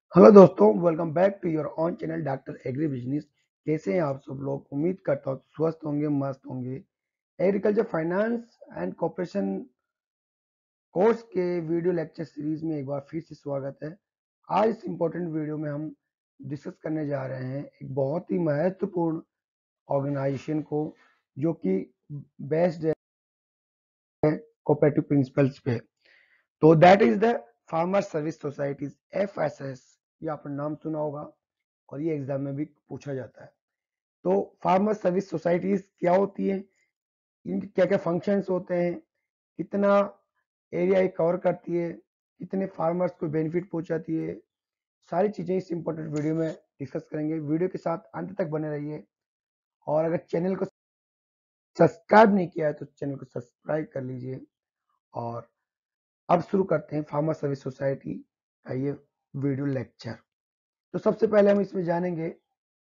Hello दोस्तों, welcome back to your own channel doctor agri business. कैसे हैं आप सब लोग? उम्मीद करता हूँ स्वस्थ होंगे, मस्त होंगे। Agriculture finance and corporation course के वीडियो लेक्चर सीरीज में एक बार फिर से स्वागत है। आज इस इम्पोर्टेंट वीडियो में हम डिस्कस करने जा रहे हैं एक बहुत ही महत्वपूर्ण ऑर्गेनाइजेशन को, जो कि बेस्ड है कोऑपरेटिव प्रिंसिपल्स पे। तो that is the farmer service societies, FSS। ये आपने नाम सुना होगा और ये एग्जाम में भी पूछा जाता है। तो फार्मर सर्विस सोसाइटीज क्या होती है, इनके क्या क्या फंक्शंस होते हैं, कितना एरिया ये कवर करती है, कितने फार्मर्स को बेनिफिट पहुंचाती है, सारी चीजें इस इंपॉर्टेंट वीडियो में डिस्कस करेंगे। वीडियो के साथ अंत तक बने रहिए और अगर चैनल को सब्सक्राइब नहीं किया है तो चैनल को सब्सक्राइब कर लीजिए। और अब शुरू करते हैं फार्मर सर्विस सोसाइटी का ये वीडियो लेक्चर। तो सबसे पहले हम इसमें जानेंगे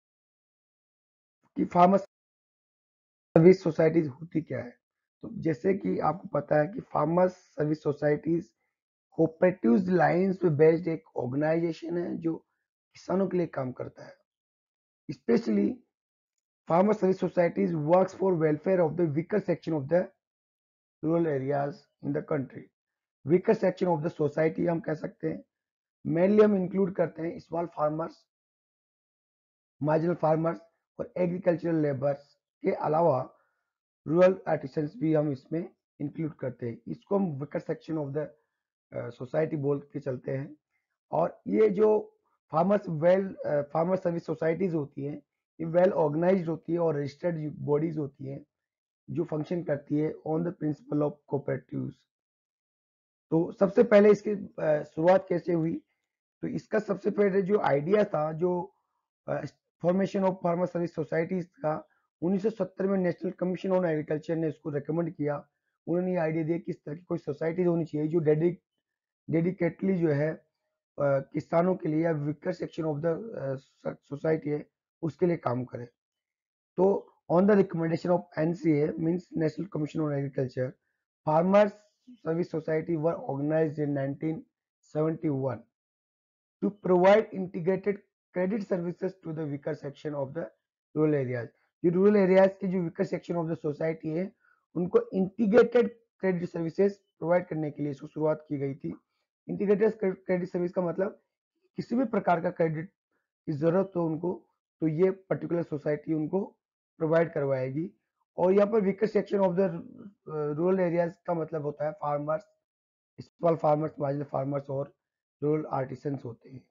कि फार्मर सर्विस सोसाइटीज होती क्या है। तो जैसे कि आपको पता है कि farmers service societies cooperative lines पे बेस्ड एक ऑर्गेनाइजेशन है जो किसानों के लिए काम करता है। Specially farmer service societies works for welfare of the weaker section of the rural areas in the country. Weaker section of the society हम कह सकते हैं, मेनली हम इंक्लूड करते हैं स्मॉल फार्मर्स, मार्जिनल फार्मर्स और एग्रीकल्चरल लेबर्स के अलावा रूरल आर्टिसंस भी हम इसमें इंक्लूड करते हैं। इसको हम weaker section of the society बोल के चलते हैं। और ये जो फार्मर सर्विस सोसाइटीज होती हैं, ये वेल ऑर्गेनाइज्ड होती है और रजिस्टर्ड बॉडीज होती हैं जो फंक्शन करती है on the principle of cooperatives. तो सबसे पहले इसकी शुरुआत कैसे हुई? तो इसका सबसे पहले जो आइडिया था, जो formation of farmer service societies का, 1970 में नेशनल कमीशन ऑन एग्रीकल्चर ने इसको रेकमेंड किया। उन्होंने ये आइडिया दिया कि इस तरह की कोई सोसाइटीज होनी चाहिए जो डेडिकेटली जो है किसानों के लिए या weaker section of the society है उसके लिए काम करे। तो on the recommendation of NCA means national commission on agriculture, farmers service society were organised in 1971 to provide integrated credit services to the weaker section of the rural areas। जो rural areas के जो weaker section of the society है, उनको integrated credit services provide करने के लिए इसको शुरुआत की गई थी। इंटीग्रेटेड क्रेडिट सर्विस का मतलब किसी भी प्रकार का क्रेडिट की जरूरत हो उनको, तो ये पर्टिकुलर सोसाइटी उनको प्रोवाइड करवाएगी। और यहाँ पर weaker section of the rural areas का मतलब होता है farmers, small farmers, marginal farmers और रूरल आर्टिसंस होते हैं।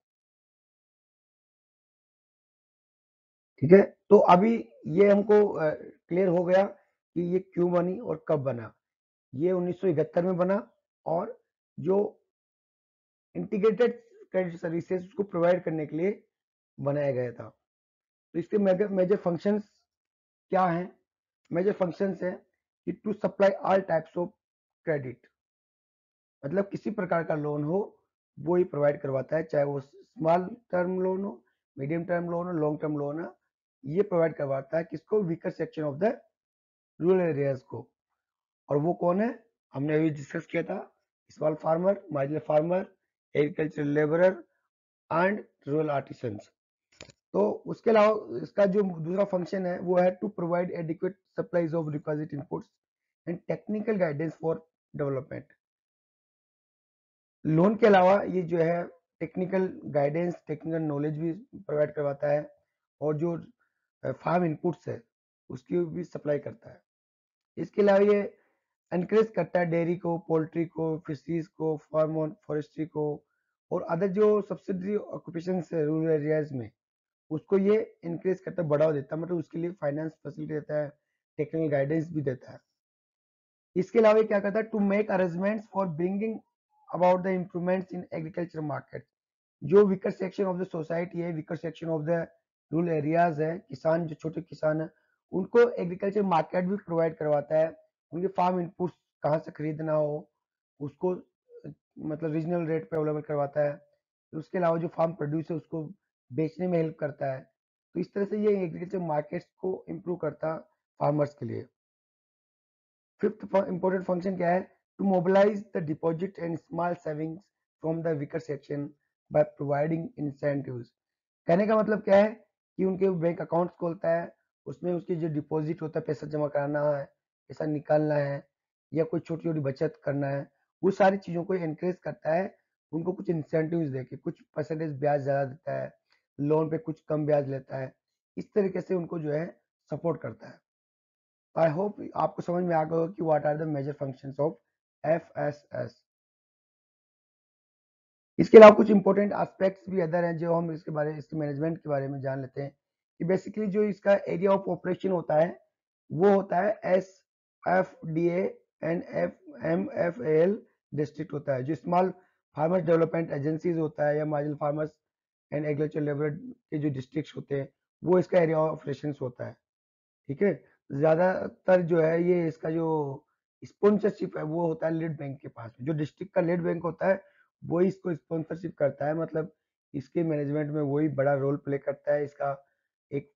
ठीक है, तो अभी ये हमको क्लियर हो गया कि ये क्यों बनी और कब बना। ये 1971 में बना और जो इंटीग्रेटेड क्रेडिट सर्विसेज उसको प्रोवाइड करने के लिए बनाया गया था। तो इसके मेजर फंक्शंस क्या हैं? मेजर फंक्शंस है कि to supply all types of credit, मतलब किसी प्रकार का लोन हो वो ही प्रोवाइड करवाता है, चाहे वो स्मॉल टर्म लोन हो, मीडियम टर्म लोन हो, लॉन्ग टर्म लोन हो। ये प्रोवाइड करवाता है किसको? Weaker section of the rural areas को। और वो कौन है? हमने अभी डिस्कस किया था, small farmer, marginal farmer, agricultural labourer and rural artisans. तो उसके अलावा इसका जो दूसरा फंक्शन है वो है to provide adequate supplies of requisite inputs and technical guidance for development. Loan के अलावा ये जो है टेक्निकल गाइडेंस, टेक्निकल नॉलेज भी प्रोवाइड करवाता है और जो फार्म इनपुट्स है उसकी भी सप्लाई करता है। इसके अलावा ये एनकरेज करता है डेयरी को, पोल्ट्री को, फिशरीज को, फार्म और फॉरेस्ट्री को और अदर जो सब्सिडरी ऑक्यूपेशन है रूरल एरियाज में, उसको ये इनक्रेज करता है, बढ़ावा देता है, मतलब उसके लिए फाइनेंस फैसिलिटी देता है, टेक्निकल गाइडेंस भी देता है। इसके अलावा ये क्या करता है? To make arrangements for bringing about the improvements in agriculture market. जो weaker section of the society है, weaker section of the rural areas है, किसान जो छोटे किसान है, उनको एग्रीकल्चर मार्केट भी प्रोवाइड करवाता है। उनके फार्म इनपुट्स कहाँ से खरीदना हो उसको मतलब रीजनल रेट पे अवेलेबल करवाता है। उसके अलावा जो फार्म प्रोड्यूस है उसको बेचने में हेल्प करता है। तो इस तरह से ये एग्रीकल्चर मार्केट्स को इम्प्रूव करता है फार्मर्स के लिए। फिफ्थ इंपॉर्टेंट फंक्शन क्या है? To mobilise the deposit and small savings from the weaker section by providing incentives. कहने का मतलब क्या है कि उनके बैंक अकाउंट्स खोलता है, उसमें उसकी जो डिपॉजिट होता है, पैसा जमा कराना है, पैसा निकालना है, या कोई छोटी छोटी बचत करना है, वो सारी चीजों को एनकरेज करता है। उनको कुछ इंसेंटिव्स देके कुछ परसेंटेज ब्याज ज्यादा देता है, लोन पे कुछ कम ब्याज लेता है, इस तरीके से उनको जो है सपोर्ट करता है। आई होप आपको समझ में आ गया होगा कि what are the major functions of FSS. इसके अलावा कुछ इंपॉर्टेंट एस्पेक्ट्स भी अदर हैं जो हम इसके मैनेजमेंट के बारे में जान लेते हैं कि बेसिकली जो इसका एरिया ऑफ ऑपरेशन होता है वो होता है S F D and F M F L district होता है। जो स्मॉल फार्मर्स डेवलपमेंट एजेंसीज होता है या marginal farmers and agriculture labour के जो डिस्ट्रिक्ट होते हैं वो इसका एरिया ऑफ ऑपरेशन होता है। ठीक है, ज्यादातर जो है ये इसका जो स्पॉन्सरशिप है वो होता है लीड बैंक के पास में। जो डिस्ट्रिक्ट का लीड बैंक होता है वही इसको स्पॉन्सरशिप करता है, मतलब इसके मैनेजमेंट में वही बड़ा रोल प्ले करता है। इसका एक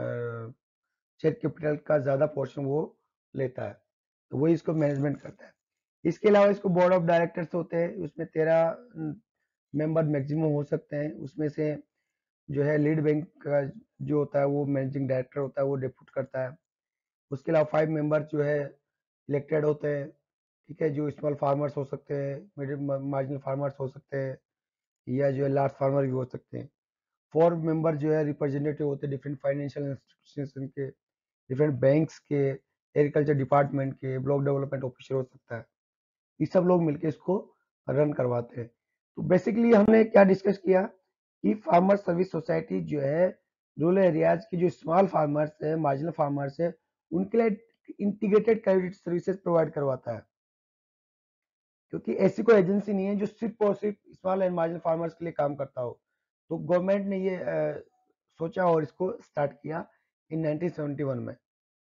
शेयर कैपिटल का ज्यादा पोर्शन वो लेता है, तो वही इसको मैनेजमेंट करता है। इसके अलावा इसको बोर्ड ऑफ डायरेक्टर्स होते हैं, उसमें 13 मेंबर मैक्सिमम हो सकते हैं। उसमें से जो है लीड बैंक का जो होता है वो मैनेजिंग डायरेक्टर होता है, वो डिप्यूट करता है। उसके अलावा 5 मेंबर जो है इलेक्टेड होते हैं। ठीक है, जो स्मॉल फार्मर्स हो सकते हैं, मिडिल मार्जिनल फार्मर्स हो सकते हैं, या जो है लार्ज फार्मर भी हो सकते हैं। 4 मेंबर जो है रिप्रेजेंटेटिव होते हैं डिफरेंट फाइनेंशियल इंस्टीट्यूशन के, डिफरेंट बैंक्स के, एग्रीकल्चर डिपार्टमेंट के, ब्लॉक डेवलपमेंट ऑफिसर हो सकता है। ये सब लोग मिलकर इसको रन करवाते हैं। तो बेसिकली हमने क्या डिस्कस किया कि फार्मर सर्विस सोसाइटी जो है रूरल एरियाज की जो स्मॉल फार्मर्स है, मार्जिनल फार्मर्स है, उनके लिए इंटीग्रेटेड क्रेडिट सर्विसेज प्रोवाइड करवाता है। क्योंकि ऐसी कोई एजेंसी नहीं है जो सिर्फ और सिर्फ स्मॉल एंड मार्जिनल फार्मर्स के लिए काम करता हो। तो गवर्नमेंट ने ये सोचा और इसको स्टार्ट किया इन 1971 में।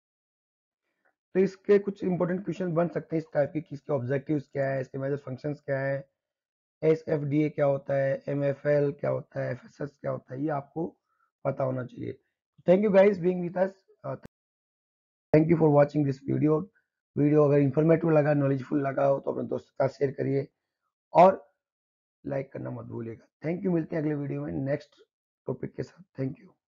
तो इसके कुछ इंपॉर्टेंट क्वेश्चन बन सकते हैं इस टाइप के कि इसके ऑब्जेक्टिव्स क्या है, इसके मेजर फंक्शंस क्या है, एस एफ डी ए क्या होता है, एम एफ एल क्या होता है, एफ एस एस क्या होता है, ये आपको पता होना चाहिए। Thank you guys being with us. Thank you for watching this video. Video अगर इंफॉर्मेटिव लगा, नॉलेजफुल लगा हो तो अपने दोस्तों के साथ शेयर करिए और लाइक करना मत भूलिएगा। थैंक यू, मिलते हैं अगले वीडियो में नेक्स्ट टॉपिक के साथ। Thank you.